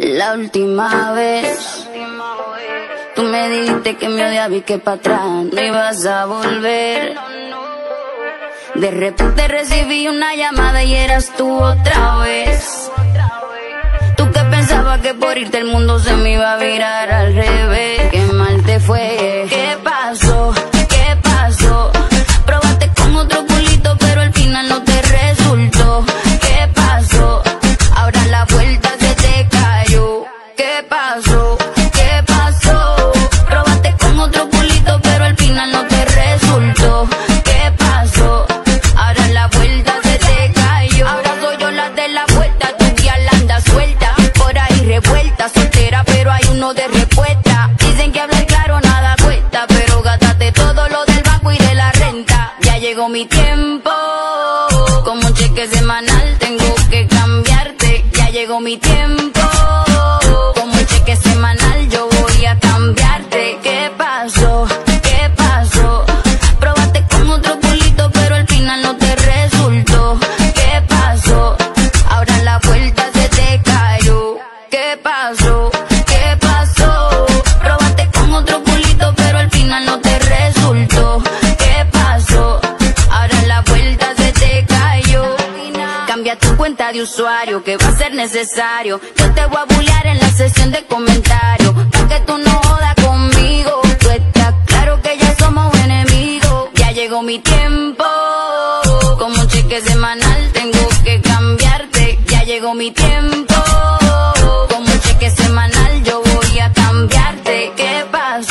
La última vez tú me dijiste que me odiabas y que para atrás no ibas a volver. De repente recibí una llamada y eras tú otra vez. Tú que pensabas que por irte el mundo se me iba a virar al revés. Qué mal te fue. ¿Qué pasó? ¿Qué pasó? Probaste con otro culito pero al final no te resultó. ¿Qué pasó? Ahora la vuelta se te cayó. ¿Qué pasó? ¿Qué pasó? Probaste con otro culito pero al final no te resultó. ¿Qué pasó? Ahora la vuelta se te cayó. Ahora soy yo la de la vuelta, tu tía la anda suelta, por ahí revuelta, soltera pero hay uno de respuesta. Dicen que hablar claro nada cuesta, pero gátate todo lo del banco y de la renta. Ya llegó mi tiempo, como un cheque semanal tengo que cambiarte. Ya llegó mi tiempo, como un cheque semanal yo voy a cambiarte. ¿Qué pasó? ¿Qué pasó? Probaste con otro culito pero al final no te resultó. ¿Qué pasó? Ahora la vuelta se te cayó. ¿Qué pasó? ¿Qué pasó? Probaste con otro culito pero al final no te resultó. ¿Qué pasó? Ahora la vuelta se te cayó. Cambia tu cuenta de usuario que va a ser necesario. Yo te voy a bullear en la sesión de comentarios, pa' que tú no jodas conmigo. Tú estás claro que ya somos enemigos. Ya llegó mi tiempo, como un cheque semanal tengo que cambiarte. Ya llegó mi tiempo, como un cheque semanal yo voy a cambiarte. ¿Qué pasa?